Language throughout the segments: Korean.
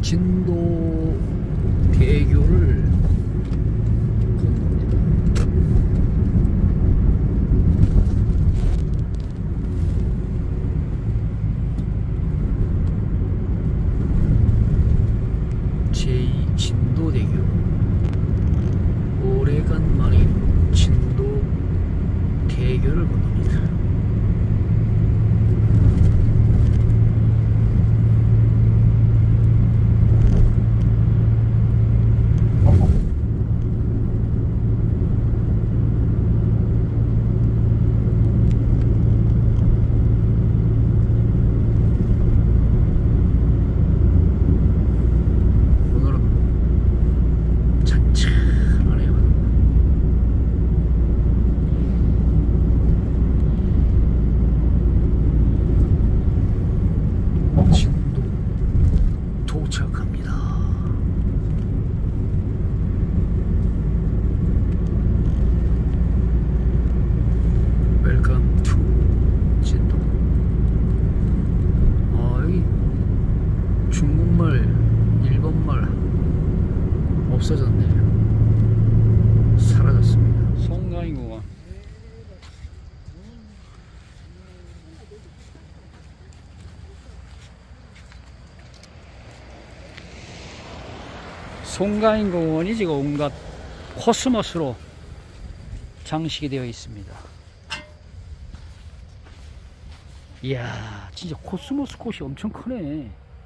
진도 대교를 건넙니다. 제2 진도대교. 오래간만에 진도 대교를 건넙니다. 도착합니다. 웰컴 투 진도. 여기 중국말, 일본말 없어졌네요. 사라졌습니다. 송가인공원. 송가인공원이 지금 온갖 코스모스로 장식이 되어 있습니다. 이야, 진짜 코스모스 꽃이 엄청 크네.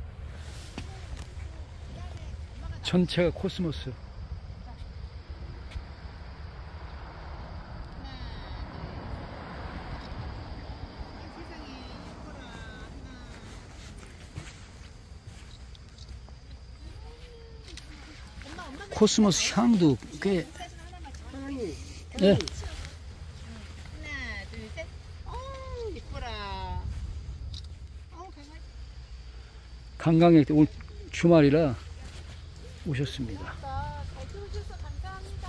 전체가 코스모스. 코스모스 향도 꽤. 네. 하나, 둘, 셋. 이쁘라. 강아지. 관광객 오늘 주말이라 오셨습니다. 잘 들어주셔서 감사합니다.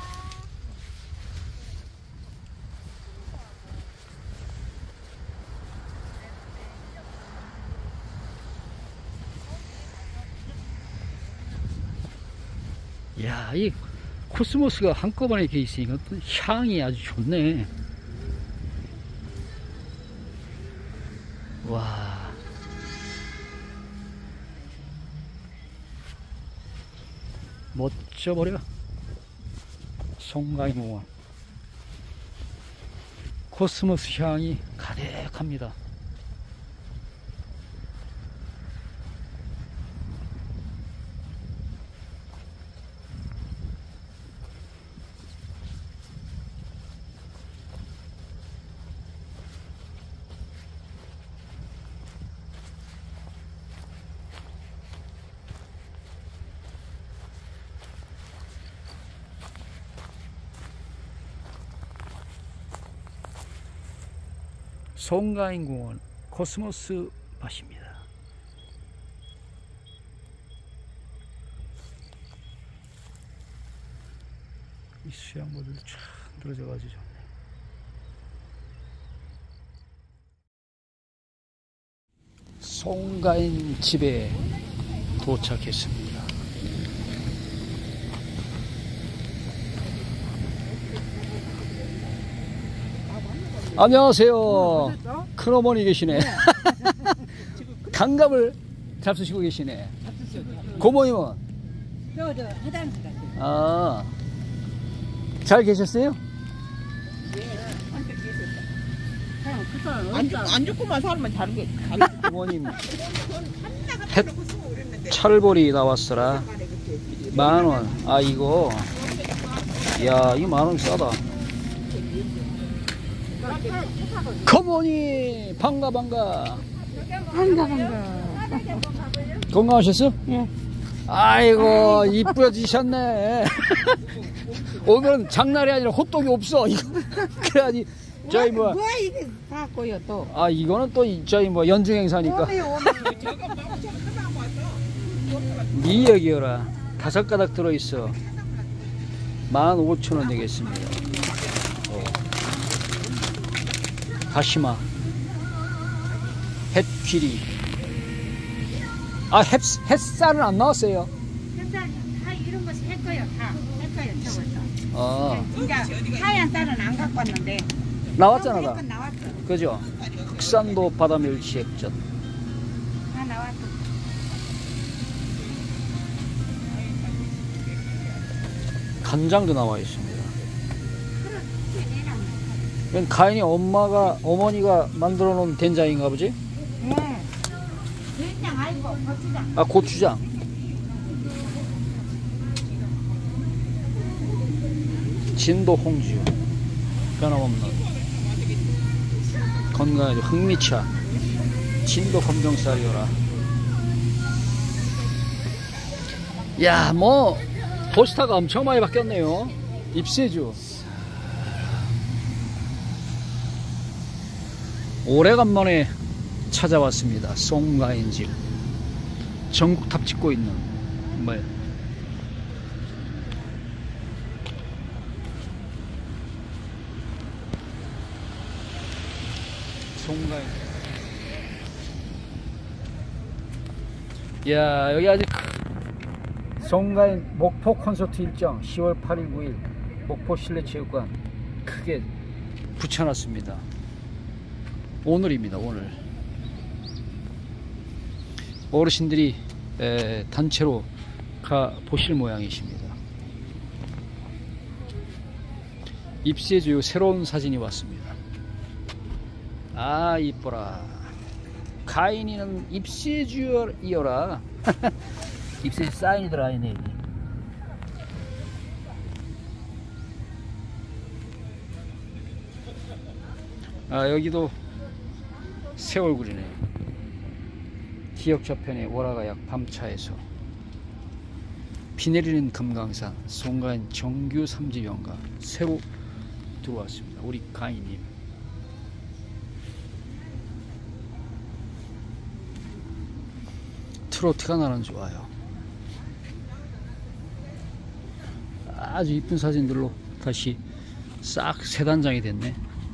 이야, 이 코스모스가 한꺼번에 이렇게 있으니까 또 향이 아주 좋네. 와. 멋져버려. 송가인공원. 코스모스 향이 가득합니다. 송가인공원 코스모스 밭입니다. 이 수양모들도 쫙 늘어져 가지고 좋네. 송가인 집에 도착했습니다. 안녕하세요. 큰어머니 계시네. 강갑을 잡수시고 계시네. 고모님은? 저 화장실 갔어요. 아, 잘 계셨어요? 안 죽고만 살면 다른 게. 고모님 찰보리 나왔어라. 10,000원. 아, 이거 야, 이 10,000원 싸다. 고모니 반가. 건강하셨어? 예. 아이고, 이쁘어지셨네. 오늘은 장날이 아니라 호떡이 없어. 이거 그래야지. 저희 뭐 이게 사고요 또. 아, 이거는 또 저희 뭐 연중 행사니까. 미역이어라. 5가닥 들어있어. 15,000원 되겠습니다. 다시마, 햇귀리, 아, 햇살은 안 나왔어요. 햇살 다 이런 것이 했고요. 다 했고요. 저것도. 아, 진짜 하얀 쌀은 안 갖고 왔는데. 나왔잖아. 다. 햇건 나왔어. 그죠? 흑산도 바다멸치 액젓. 다 나왔어. 간장도 나와 있습니다. 이건 가인이 어머니가 만들어 놓은 된장인가 보지? 네. 된장 아니고 고추장. 아, 고추장. 진도 홍주. 변함없는. 건강하죠. 흑미차. 진도 검정쌀이어라. 야, 뭐 도시타가 엄청 많이 바뀌었네요. 입세주. 오래간만에 찾아왔습니다. 송가인집. 전국탑 찍고 있는 정말 송가인. 야, 여기 아직 송가인 목포 콘서트 일정 10월 8일 9일 목포 실내체육관 크게 붙여놨습니다. 오늘입니다. 오늘 어르신들이 단체로 가 보실 모양이십니다. 입세주 새로운 사진이 왔습니다. 아, 이뻐라. 가인이는 입세주이어라. 입세주 사인이 들어있네. 아, 여기도 새 얼굴이네. 기억 저편의 월화가약 밤차에서 비 내리는 금강산 송가인 정규 3집 연가 새로 들어왔습니다. 우리 가인님. 트로트가 나는 좋아요. 아주 이쁜 사진들로 다시 싹 세 단장이 됐네.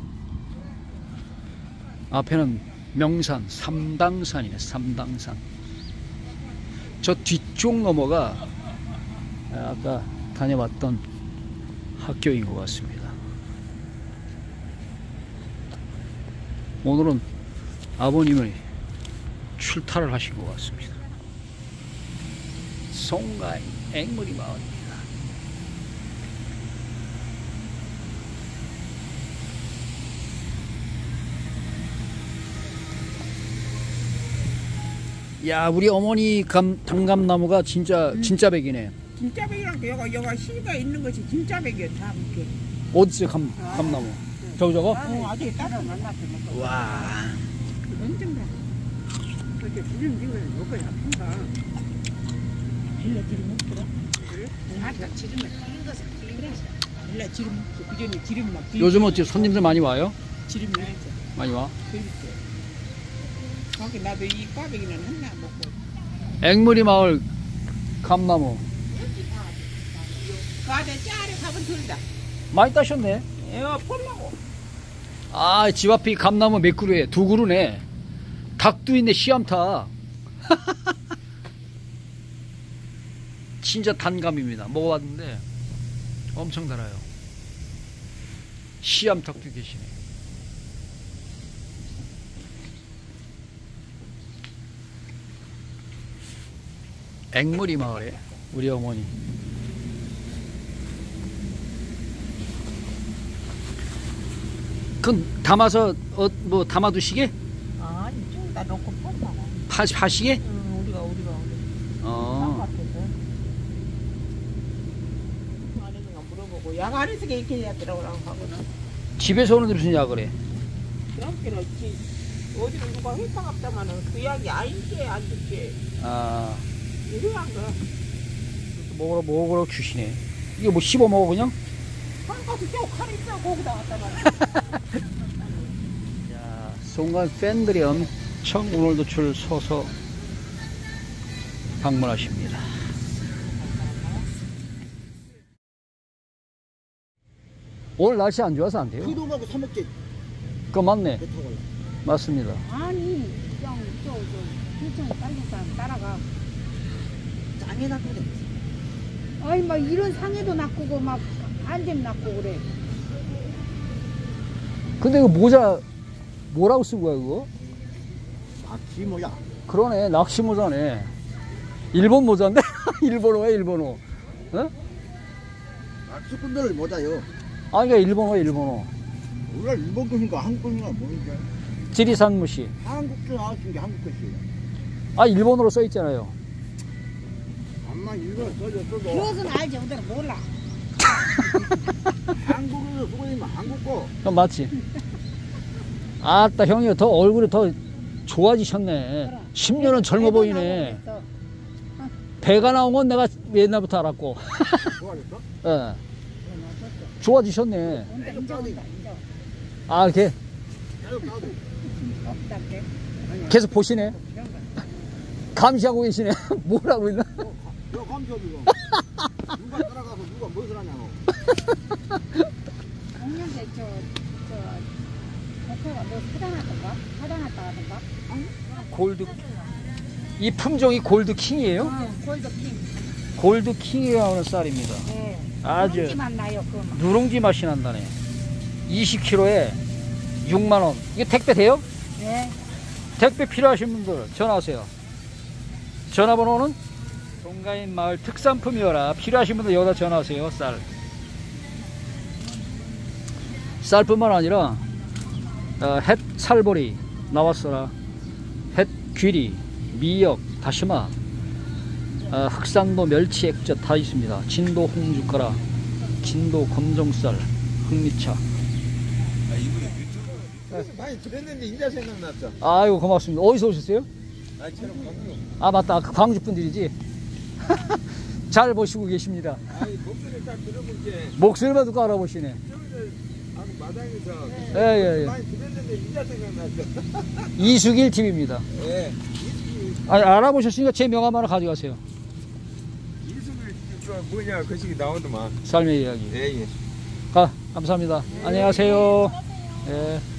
앞에는 명산 삼당산이네. 삼당산. 저 뒤쪽 너머가 아까 다녀봤던 학교인 것 같습니다. 오늘은 아버님의 출타를 하신 것 같습니다. 송가인 앵무리 마을입니다. 야, 우리 어머니 단감나무가 진짜 백이네. 진짜 백이란 게 여가 씨가 있는 것이 진짜 백이야. 다 이렇게. 어디서 감나무? 저거? 아직 따로 만났어. 와. 엄청 다. 그렇게 기름 지금 먹고 아픈가. 빌라 기름 먹더라. 그래? 아까 기름을 튀긴 것을 튀긴 거지. 빌라 기름 먹고 그 전에 기름 막. 요즘 어째 손님들 많이 와요? 기름 먹자. 많이 와? 그렇지. 거기 나도 이 꽈배기는 하나 먹고. 앵무리 마을 감나무 가자 짜리 가면 들다. 많이 따셨네. 폴라고. 아, 집 앞이 감나무 몇 그루에? 2그루네. 닭도 있네. 씨암탉. 진짜 단감입니다. 먹어봤는데 엄청 달아요. 씨암탉도 계시네. 앵무리 마을에 우리 어머니. 그건 담아서 뭐 담아두시게? 아니 좀다 놓고 폴라고. 하시게? 우리가. 안에서가 물어보고 약 안에서 이렇게 하더라고 하고는. 집에서 오는데 무슨 약을 해? 그렇게는 어디는 누가 회사 갔다마는 그 약이 아닌데 안 줄게. 아, 이러한 거. 먹으러 주시네. 이게 뭐 씹어 먹어 그냥? 한가서 쭉 칼이 있어 거기다 갔다마는. 야, 송가인 팬들이 엄청 오늘도 줄 서서 방문하십니다. 오늘 날씨 안 좋아서 안 돼요? 피도하고 사먹지. 그거 맞네. 배 타고 올라. 맞습니다. 아니 그냥 필증이 딸린 사람 따라가. 짱에 놔두래. 아이 막 이런 상해도 낚고 막 안잼 낚고 그래. 근데 그 모자 뭐라고 쓴 거야 그거? 낚시 뭐야? 그러네, 낚시 모자네. 일본 모자인데? 일본어야 일본어. 어? 낚시꾼들 모자요. 아, 그러니까 일본어. 우리가 일본 것인가 한국 것인가 모르니까. 지리산 무시. 한국도 나왔은 게 한국 것이에요. 아, 일본어로 써 있잖아요. 암만 일본 써도 그것은 알지, 우리는 몰라. 한국에서 쓰고 있으면 한국 거. 그럼 맞지? 아따, 형이 더 얼굴이 더 좋아지셨네. 10년은 젊어 보이네. 배가 나온 건 내가 옛날부터 알았고. 좋아졌어? 예. 좋아지셨네. 온다, 인정. 아, 이렇게 계속 나도. 없다게. 계속 보시네. 감시하고 계시네. 뭐라고 있나? 너 감춰 이거. 누가 따라가서 누가 무엇을 하냐고. 작년에 목표가 뭐 사다놨던가? 사다놨다 하던가? 골드. 이 품종이 골드 킹이에요? 골드킹. 골드 킹이라고 하는 쌀입니다. 네. 아주 누룽지만 나요, 그거만. 누룽지 맛이 난다네. 20kg에 6만원. 이게 택배 돼요? 네. 택배 필요하신 분들 전화하세요. 전화번호는 동가인 마을 특산품이어라. 필요하신 분들 여기다 전화하세요. 쌀뿐만 아니라 햇 살보리 나왔어라. 햇 귀리, 미역, 다시마, 흑산도 멸치 액젓 다 있습니다. 진도 홍주가라, 진도 검정쌀, 흑미차. 많이 들었는데 인자 생각났죠. 아이고 고맙습니다. 어디서 오셨어요? 아, 저는 광주. 아 맞다, 그 광주 분들이지. 잘 보시고 계십니다. 아니, 목소리 딱 들어볼게. 목소리만 듣고 알아보시네. 마당에서 예. 많이 들었는데 인자 생각났죠. 이수길 TV입니다. 예. 알아보셨으니까 제 명함 하나 가져가세요. 이승을 뭐냐 그 시기 나오더만. 삶의 이야기. 예. 감사합니다. 안녕하세요. 예.